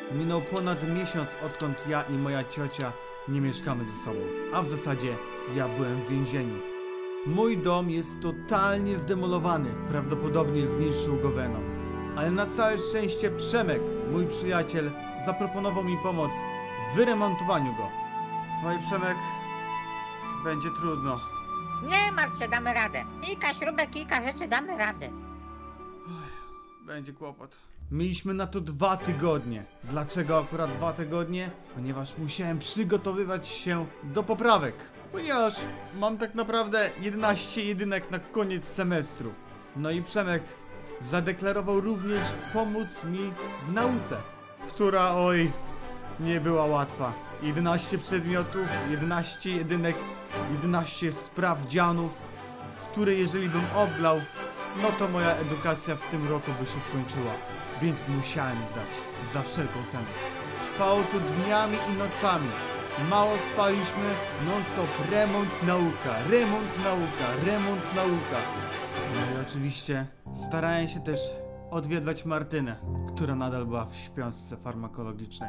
Minął ponad miesiąc, odkąd ja i moja ciocia nie mieszkamy ze sobą. A w zasadzie ja byłem w więzieniu. Mój dom jest totalnie zdemolowany. Prawdopodobnie zniszczył go Venom. Ale na całe szczęście Przemek, mój przyjaciel, zaproponował mi pomoc w wyremontowaniu go. No i Przemek, będzie trudno. Nie martw się, damy radę. Kilka śrubek, kilka rzeczy, damy radę. Będzie kłopot. Mieliśmy na to 2 tygodnie. Dlaczego akurat 2 tygodnie? Ponieważ musiałem przygotowywać się do poprawek. Ponieważ mam tak naprawdę 11 jedynek na koniec semestru. No i Przemek zadeklarował również pomóc mi w nauce, która oj, nie była łatwa. 11 przedmiotów, 11 jedynek, 11 sprawdzianów, które jeżeli bym oblał, no to moja edukacja w tym roku by się skończyła. Więc musiałem zdać za wszelką cenę. Trwało to dniami i nocami. Mało spaliśmy, non stop remont, nauka, remont, nauka, remont, nauka. No i oczywiście starałem się też odwiedzać Martynę, która nadal była w śpiączce farmakologicznej.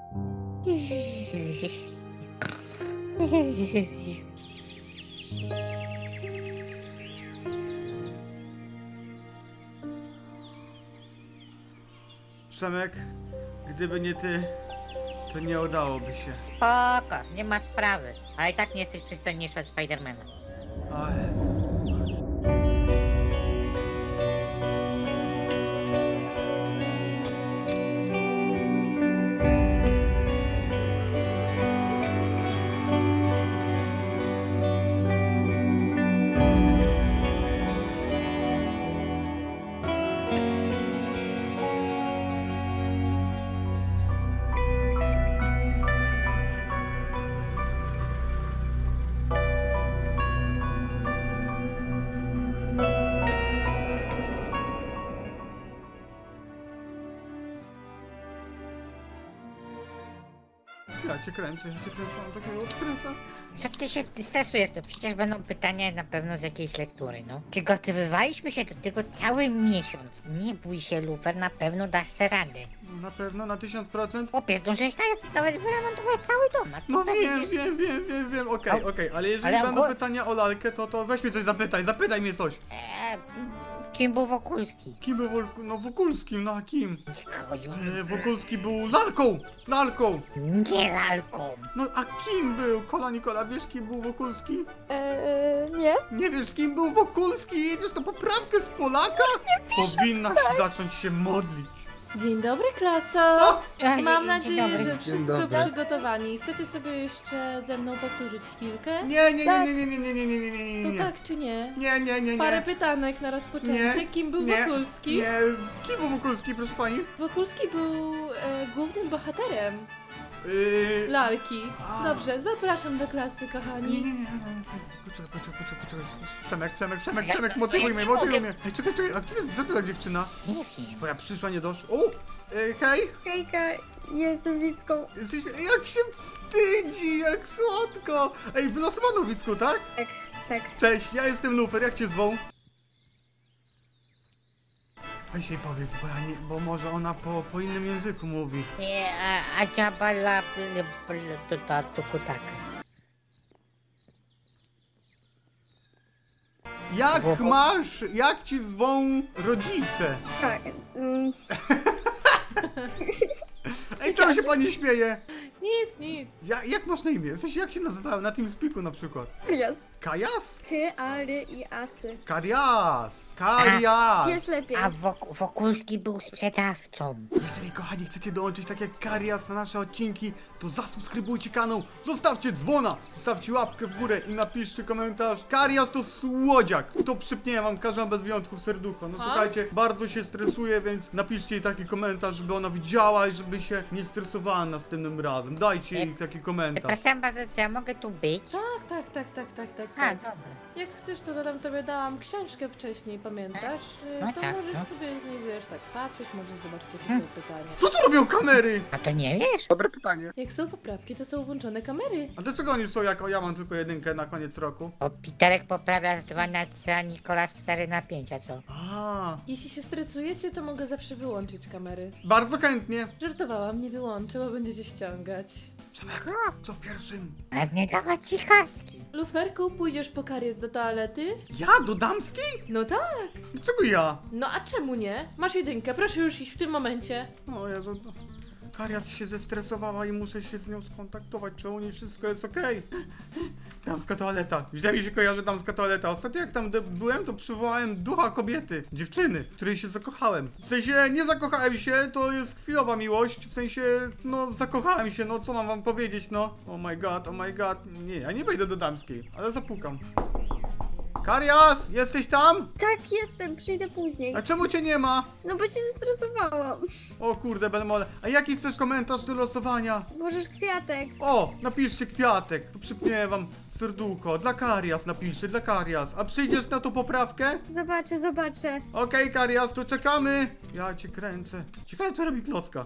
Przemek, gdyby nie ty, to nie udałoby się. Spoko, nie ma sprawy. Ale i tak nie jesteś przystojniejszy od Spidermana. O Jezus. Ja cię kręcę, mam takiego stresa. Co ty się stresujesz? To przecież będą pytania na pewno z jakiejś lektury, no. Przygotowywaliśmy się do tego cały miesiąc. Nie bój się, Lufer, na pewno dasz se radę. Na pewno, na 1000%? Chłopie, zdążyłeś nawet wyremontować cały dom. No wiem, okej, ale jeżeli Ale będą pytania o lalkę, to weź mnie coś zapytaj mnie coś. Kim był Wokulski? Kim był Wokulskim, no a kim? Koziu. Wokulski był lalką! Nie lalką. No a kim był? Kola Nikola, wiesz kim był Wokulski? Nie? Nie wiesz kim był Wokulski? Jedziesz na poprawkę z Polaka? Powinnaś zacząć się modlić. Dzień dobry, klaso! O! Mam Dzień nadzieję, dobry. że wszyscy są przygotowani. Chcecie sobie jeszcze ze mną powtórzyć chwilkę? Nie. To tak czy nie? Nie. Parę pytanek na rozpoczęcie. Nie. Kim był Nie. Wokulski? Nie, kim był Wokulski, proszę pani? Wokulski był głównym bohaterem lalki. A. Dobrze, zapraszam do klasy, Nie. kochani. Poczekaj. Przemek, motywuj mnie. Ej, czekaj, a gdzie jest ta dziewczyna? Nie wiem. Twoja przyszła, nie doszła. O! Hej! Hejka, jestem Wicką. Jak się wstydzi, jak słodko! Ej, wylosowano Wicku, tak? Tak. Cześć, ja jestem Lufer, jak cię zwą? Weź jej powiedz, bo może ona po innym języku mówi. A dziabala tak. Jak masz, jak ci zwą rodzice? Ha, Ej, czemu się pani śmieje? Nic. Jak masz na imię? W sensie, jak się nazywałem na TeamSpeaku na przykład? Karias. Kajas? K-A-R-I-A-S-y. Karias! Jest lepiej. A Wokulski był sprzedawcą. Jeżeli kochani chcecie dołączyć tak jak Karias na nasze odcinki, to zasubskrybujcie kanał, zostawcie dzwona, zostawcie łapkę w górę i napiszcie komentarz. Karias to słodziak, to przypnie wam każą bez wyjątku serducho. No słuchajcie, bardzo się stresuje, więc napiszcie jej taki komentarz, żeby ona widziała i żeby się nie stresowała następnym razem. Dajcie dajcie jej taki komentarz. Przepraszam bardzo, czy ja mogę tu być? Tak. A, dobra. Jak chcesz, to dodam tobie, dałam książkę wcześniej, pamiętasz? No To tak, możesz no. sobie z niej, wiesz, tak patrzeć, możesz zobaczyć, jakie są pytania. Co tu robią kamery? A to nie wiesz? Dobre pytanie. Jak są poprawki, to są włączone kamery. A dlaczego oni są jak ja mam tylko jedynkę na koniec roku? Bo Piterek poprawia z 2 na 3, a Nikolas 4 na 5, a co? A, Jeśli się stresujecie, to mogę zawsze wyłączyć kamery. bardzo chętnie. Żartowałam, nie wyłączę, bo będziecie ściągać. Przemek, co w pierwszym? A nie dawać ci kartki. Luferku, pójdziesz po kariec do toalety? Ja do damskiej? No tak. Dlaczego ja? No a czemu nie? Masz jedynkę, proszę już iść w tym momencie. O Jezu, no. Karias się zestresowała i muszę się z nią skontaktować, czy u niej wszystko jest okej. Damska toaleta. Źle mi się kojarzy damska toaleta. Ostatnio jak tam byłem, to przywołałem ducha kobiety, dziewczyny, w której się zakochałem. W sensie nie zakochałem się, to jest chwilowa miłość, w sensie, no zakochałem się, no co mam wam powiedzieć, no. Oh my god. Nie, ja nie wejdę do damskiej, ale zapukam. Karias, jesteś tam? Tak, jestem, przyjdę później. A czemu cię nie ma? No bo się zestresowałam. O kurde, Belmole. A jaki chcesz komentarz do losowania? Możesz kwiatek. O, napiszcie kwiatek. Przypnie wam serducho. Dla Karias napiszcie, dla Karias. A przyjdziesz na tą poprawkę? Zobaczę. Okej, Karias, to czekamy. Ja cię kręcę. Ciekawe, co robi klocka.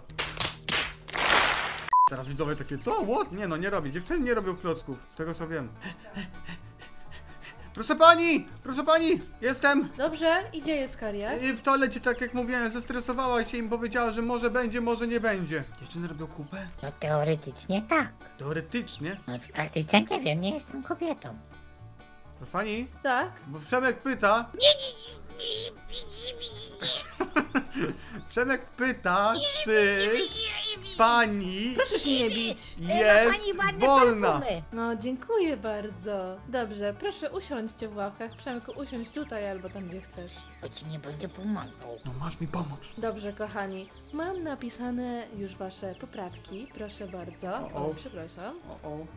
Teraz widzowie takie, co? What? Nie no, nie robi. Dziewczyny nie robią klocków, z tego co wiem. Proszę pani, jestem. Dobrze, i gdzie jest karias? I w toalecie, tak jak mówiłem, zestresowała się i im powiedziała, że może będzie, może nie będzie. Dziewczyny robią kupę? No teoretycznie tak. Teoretycznie. No w praktyce nie wiem, nie jestem kobietą. Proszę pani, Tak? bo Przemek pyta... Przemek pyta, czy pani Proszę się nie bić. jest wolna. No, dziękuję bardzo. Dobrze, proszę usiądźcie w ławkach. Przemku, usiądź tutaj albo tam, gdzie chcesz. Bo ci nie będę pomagał. No masz mi pomóc. Dobrze, kochani. Mam napisane już wasze poprawki. Proszę bardzo. O. O, przepraszam. O.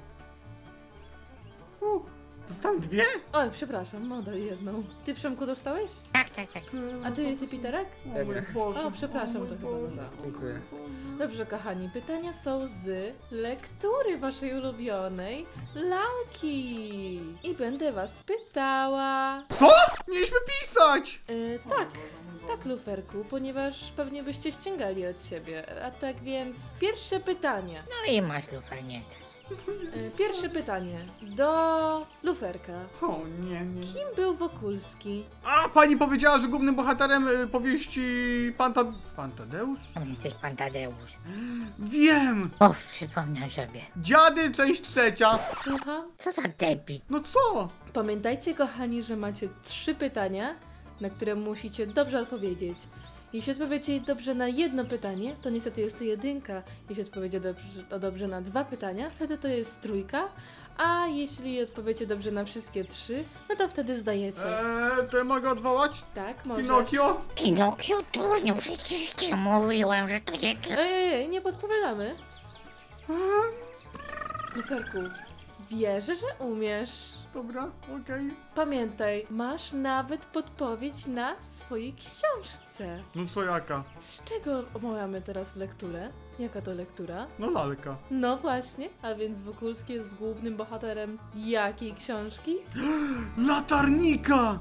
Dostałem dwie? Oj, przepraszam, daj jedną. Ty, Przemku, dostałeś? Tak. A ty, Piterek? O mój Boże. O, przepraszam, to chyba Boże. dobra. Dziękuję. Dobrze, kochani, pytania są z lektury waszej ulubionej lalki. I będę was pytała. Co? Mieliśmy pisać! Tak, Luferku, ponieważ pewnie byście ściągali od siebie. A tak więc, pierwsze pytanie. No i masz lufer, nie stać. Pierwsze pytanie do Luferka. O nie. Kim był Wokulski? A, pani powiedziała, że głównym bohaterem powieści Pan Tadeusz? Tam jesteś pan Tadeusz. Wiem! O, przypomniał sobie. Dziady, część trzecia. Słucham? Co za debil. No co? Pamiętajcie, kochani, że macie 3 pytania, na które musicie dobrze odpowiedzieć. Jeśli odpowiecie dobrze na jedno pytanie, to niestety jest to 1. Jeśli odpowiecie dobrze na 2 pytania, wtedy to jest 3. A jeśli odpowiecie dobrze na wszystkie 3, no to wtedy zdajecie. To ja mogę odwołać? Tak, możesz. Pinokio? Pinokio, turniu, przecież ci mówiłem, że to jest... Ej, nie podpowiadamy. Luferku, wierzę, że umiesz. Dobra, okej. Pamiętaj, masz nawet podpowiedź na swojej książce. No co jaka? Z czego omawiamy teraz lekturę? Jaka to lektura? No lalka. No właśnie, a więc Wokulski jest głównym bohaterem jakiej książki? Latarnika!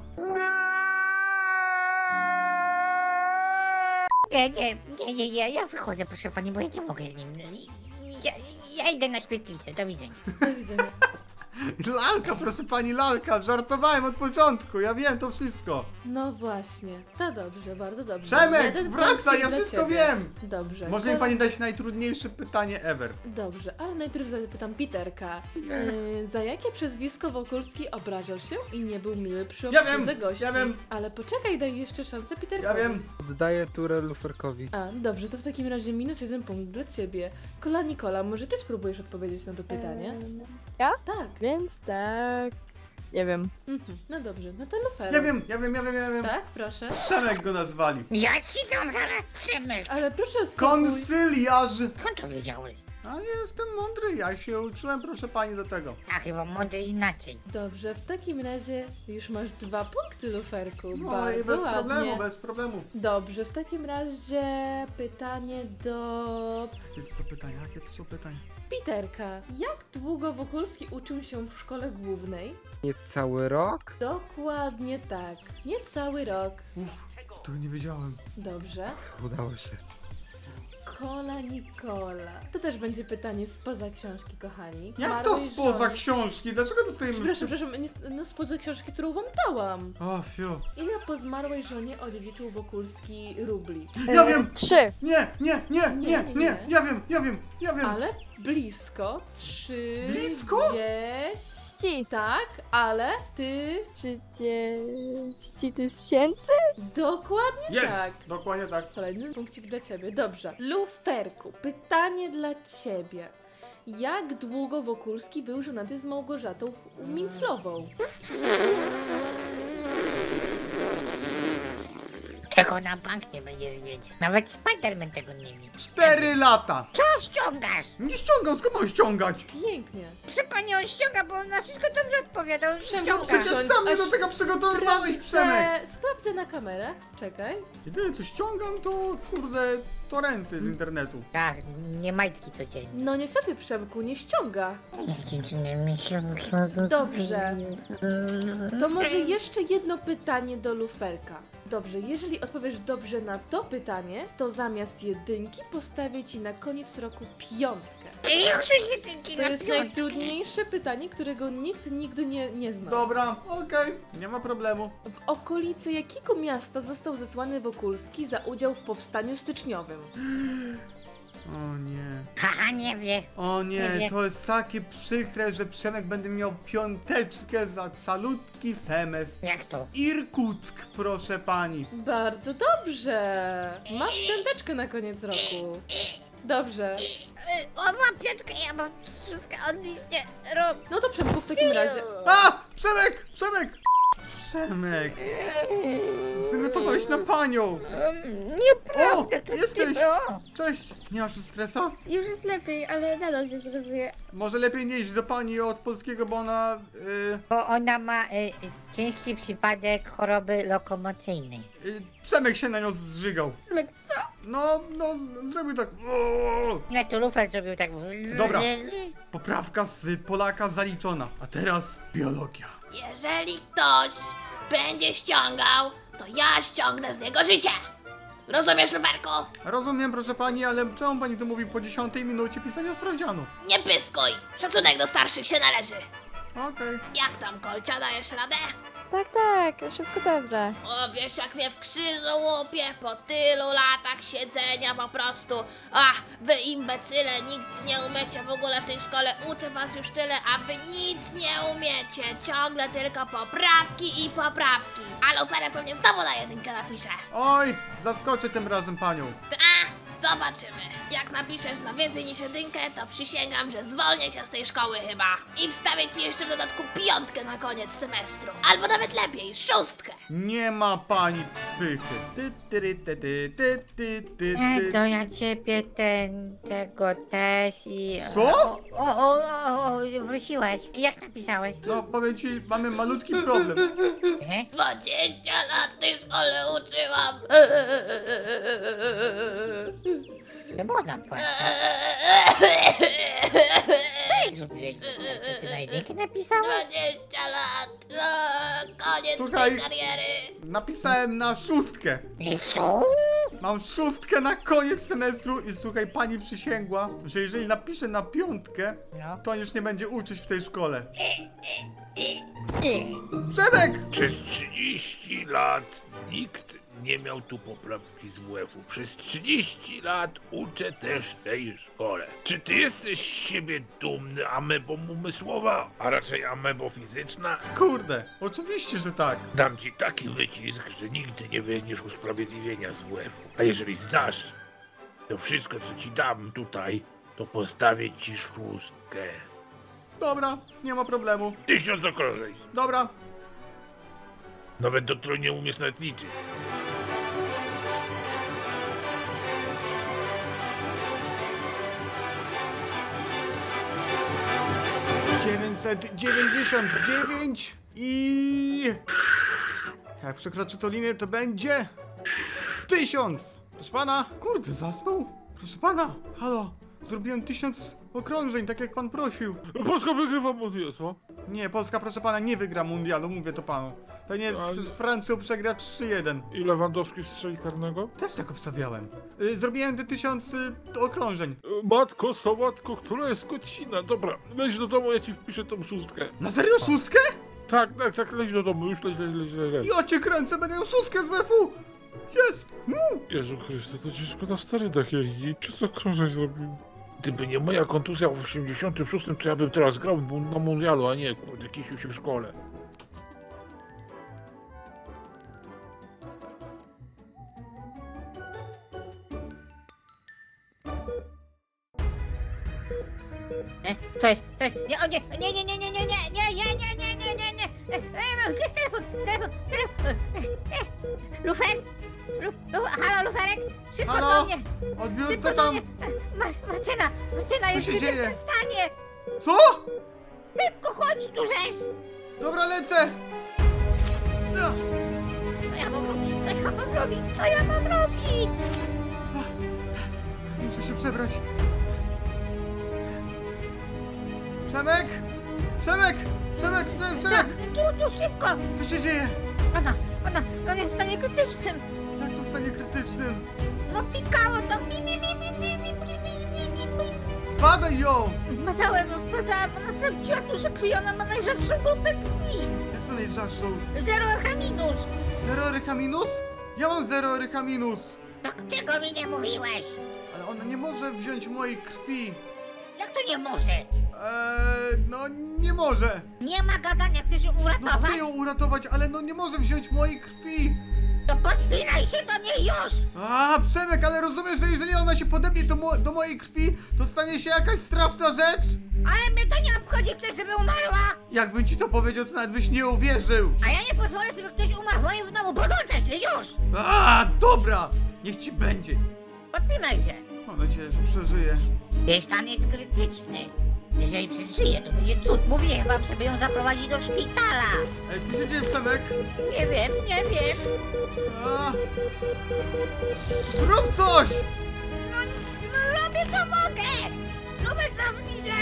Nie, ja wychodzę, proszę pani, bo ja nie mogę z nim. Ja idę na świetlicę, do widzenia. Do widzenia. Lalka, proszę pani, lalka. Żartowałem od początku, ja wiem to wszystko. No właśnie, to dobrze, bardzo dobrze. Przemek, 1 wracaj, punkcik ja dla wszystko ciebie. wiem. Dobrze. Może mi pani dać najtrudniejsze pytanie ever. Dobrze, ale najpierw zapytam Piterka. Za jakie przezwisko Wokulski obrażał się i nie był miły przy Ja obsłudze wiem, gości? ja wiem. Ale poczekaj, daj jeszcze szansę Piterkowi. Ja wiem. Oddaję turę Luferkowi. A, dobrze, to w takim razie -1 punkt dla ciebie. Kola Nikola, może ty spróbujesz odpowiedzieć na to pytanie? Ja? Tak. Więc tak. Nie wiem. No dobrze, no to Lufer. Ja wiem. Tak, proszę. Przemek go nazwali. Ja ci dam zaraz Przemek. Ale proszę spróbuj. Konsyliarz. Skąd to wiedziałeś? A jestem mądry, ja się uczyłem, proszę pani, do tego. A chyba mądry inaczej. Dobrze, w takim razie już masz 2 punkty, Luferku. No i Bardzo bez ładnie. problemu, bez problemu. Dobrze, w takim razie pytanie do Jakie to są pytania? Jakie to są pytania? Piterka. Jak długo Wokulski uczył się w szkole głównej? Nie cały rok? Dokładnie tak. Niecały rok. Uff, tego nie wiedziałem. Dobrze. Udało się. Kola Nikola. To też będzie pytanie spoza książki, kochani. Jak to Zmarłej spoza żony- książki? Dlaczego dostajemy... Przepraszam, no spoza książki, którą wam dałam. O, fiu. Ile po zmarłej żonie odziedziczył Wokulski rubli? Ja wiem! 3. Nie, ja wiem! Ale blisko. 3. Blisko? 10. Tak, ale ty... 30 tysięcy? Dokładnie Jest! tak. Dokładnie tak. Kolejny punkcik dla ciebie. Dobrze. Luferku, pytanie dla ciebie. Jak długo Wokulski był żonaty z Małgorzatą Minclową? Czego na bank nie będziesz wiedział. Nawet Spiderman tego nie wie. 4 lata! Co ściągasz? Nie ściągam, skąd mam ściągać? Pięknie. Proszę pani, on ściąga, bo on na wszystko dobrze odpowiada. On Przemku, ściąga. przecież usiądź, sam mnie aż do tego przygotowywałeś, Przemek! Sprawdzę na kamerach, czekaj. Jedyne co ściągam to, kurde, torenty z internetu. Tak, nie majtki codziennie. No niestety, Przemku, nie ściąga. Dobrze. To może jeszcze jedno pytanie do Luferka. Dobrze, jeżeli odpowiesz dobrze na to pytanie, to zamiast jedynki postawię ci na koniec roku 5. To jest najtrudniejsze pytanie, którego nikt nigdy nie zna. Dobra, okej, nie ma problemu. W okolicy jakiego miasta został zesłany Wokulski za udział w powstaniu styczniowym? O nie. Haha, nie wie. O Nie nie, wie. to jest takie przykre, że Przemek będzie miał 5 za calutki semestr. Jak to? Irkuck, proszę pani. Bardzo dobrze! Masz 5 na koniec roku. Dobrze. On ma 5, ja mam 3, on nic nie robi. No to Przemku w takim razie. A! Przemek! Przemek! Przemek! Zwymiotowałeś na panią! Nieprawda. O, to jesteś. nie było. Cześć! Nie masz już stresa? Już jest lepiej, ale nadal się stresuje. Może lepiej nie iść do pani od polskiego, bo ona... Bo ona ma ciężki przypadek choroby lokomocyjnej. Przemek się na nią zżygał. Przemek, co? No, zrobił tak... Nie, to Lufer zrobił tak. Dobra. Poprawka z Polaka zaliczona. A teraz biologia. Jeżeli ktoś będzie ściągał, to ja ściągnę z niego życie! Rozumiesz, Luferku? Rozumiem, proszę pani, ale czemu pani to mówi po 10 minucie pisania sprawdzianu? Nie pyskuj! Szacunek do starszych się należy! Okej. Jak tam, Kolcia, dajesz radę? Tak, wszystko dobrze. O, wiesz jak mnie w krzyżu łupie po tylu latach siedzenia po prostu. Ach, wy imbecyle, nic nie umiecie w ogóle w tej szkole. Uczę was już tyle, a wy nic nie umiecie. Ciągle tylko poprawki i poprawki. A Luferek pewnie znowu na 1 napisze. Oj, zaskoczę tym razem panią. Zobaczymy. Jak napiszesz na więcej niż 1, to przysięgam, że zwolnię się z tej szkoły chyba. I wstawię ci jeszcze w dodatku 5 na koniec semestru. Albo nawet lepiej, 6. Nie ma pani psychy. To ja ciebie tego też i... Co? O, wróciłeś. Jak napisałeś? No, powiem ci, mamy malutki problem. 20 lat w tej szkole uczyłam. Nie można płacać. Ej, zrobiłeś ty na jedynkę napisałeś? 20 lat. Koniec Słuchaj. mojej kariery. Napisałem na 6. I co? Mam 6 na koniec semestru i słuchaj, pani przysięgła, że jeżeli napiszę na 5, No. to już nie będzie uczyć w tej szkole. Ty. Przemek! Przez 30 lat nikt nie miał tu poprawki z WF-u. Przez 30 lat uczę też w tej szkole. Czy ty jesteś z siebie dumny, amebo umysłowa, a raczej amebo fizyczna? Kurde, oczywiście, że tak. Dam ci taki wycisk, że nigdy nie weźmiesz usprawiedliwienia z WF-u. A jeżeli zdasz, to wszystko co ci dam tutaj, to postawię ci 6. Dobra, nie ma problemu. 1000 okrążeń. Dobra. Nawet do tylu nie umiesz nawet liczyć. 999 i... Jak przekroczy to linię, to będzie... 1000! Proszę pana! Kurde, zasnął? Proszę pana! Halo! Zrobiłem 1000 okrążeń, tak jak pan prosił. Polska wygrywa mundial, co? Nie, Polska, proszę pana, nie wygra mundialu, mówię to panu. Pewnie z Francją przegra 3-1. I Lewandowski strzeli karnego? Też tak obstawiałem. Zrobiłem te 1000 okrążeń. Matko, sałatko, która jest godzina? Dobra, leć do domu, ja ci wpiszę tą szóstkę. Na serio 6? Tak, leć do domu, już leć. Ja cię kręcę, będę miał 6 z WF-u! Jest! Jezu Chryste, to ciężko na starydach jeździ. Co to krążek zrobił? Gdyby nie moja kontuzja w 86, to ja bym teraz grał na mundialu, a nie, kurde, kisił się w szkole. Co jest? Nie, o nie, gdzie jest telefon? Lufer? Halo, Luferek? Szybko Halo? do mnie! Odbiór, Szybko co do tam? mnie! Martyna, Co jest się w dzieje? tym stanie! Co? Szybko chodź tu, żeś! Dobra, lecę! No. Co ja mam robić? Co ja mam robić? Muszę się przebrać. Przemek! Przemek! Tu, szybko! Co się dzieje? On jest w stanie krytycznym! Jak to w stanie krytycznym? No pikało to, Spadaj ją! Badałem ją, sprawdzałem, ona sprawdziła tu, że krwi, ona ma najrzadszą grupę krwi! Jak to najrzadszą? 0 RH minus! 0 rycha minus? Ja mam 0 rycha minus! To czego mi nie mówiłeś? Ale ona nie może wziąć mojej krwi. Jak to nie może? No nie może. Nie ma gadania, chcesz ją No uratować? chcę ją uratować, ale no nie może wziąć mojej krwi. To podpinaj się do niej już! A, Przemek, ale rozumiesz, że jeżeli ona się podepnie do mojej krwi, to stanie się jakaś straszna rzecz? Ale mnie to nie obchodzi, chcesz, żeby umarła! Jakbym ci to powiedział, to nawet byś nie uwierzył. A ja nie pozwolę, żeby ktoś umarł w moim domu, podłączaj się już! A, dobra, niech ci będzie. Podpinaj się! Mam nadzieję, że przeżyje. Jej stan jest krytyczny. Jeżeli przeżyje, to będzie cud. Mówiłem wam, żeby ją zaprowadzić do szpitala. Ej, co się dzieje, Przemek? Nie wiem. A, zrób coś! No robię co mogę! Numer zawniże!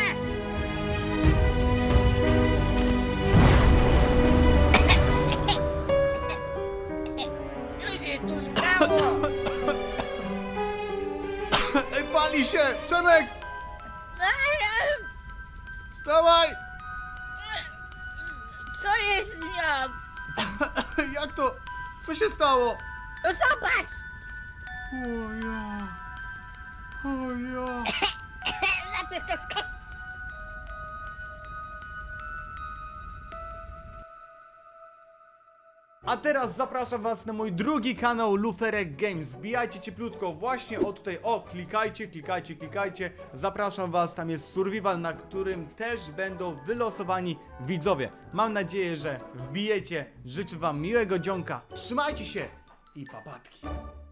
Co się tu stało? Ej, pali się! Przemek! Wstawaj! Co jest z nią? Jak to? Co się stało? No zobacz! O ja. Najpierw to skok. A teraz zapraszam was na mój drugi kanał Luferek Games. Wbijajcie cieplutko właśnie o tutaj, klikajcie. Zapraszam was, tam jest survival, na którym też będą wylosowani widzowie. Mam nadzieję, że wbijecie. Życzę wam miłego dzionka. Trzymajcie się i papatki.